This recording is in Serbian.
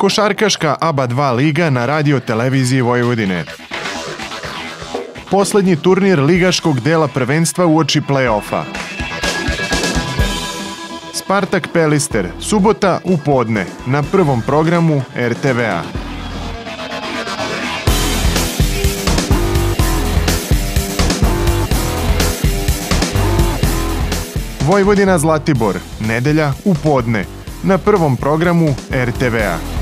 Košarkaška ABA 2 liga na radio televiziji Vojvodine. Poslednji turnir ligaškog dela prvenstva uoči play-offa. Spartak Pelister, subota u podne, na prvom programu RTV-a. Vojvodina Zlatibor, nedelja u podne, na prvom programu RTV-a.